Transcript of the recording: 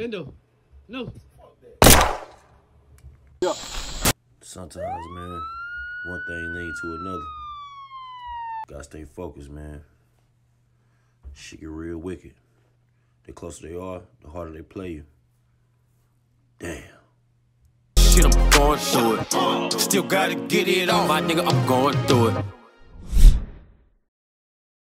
Bendo. No. Yeah. Sometimes, man, one thing leads to another. Gotta stay focused, man. Shit get real wicked. The closer they are, the harder they play you. Damn. Shit, I'm going through it. Still gotta get it on, my nigga, I'm going through it.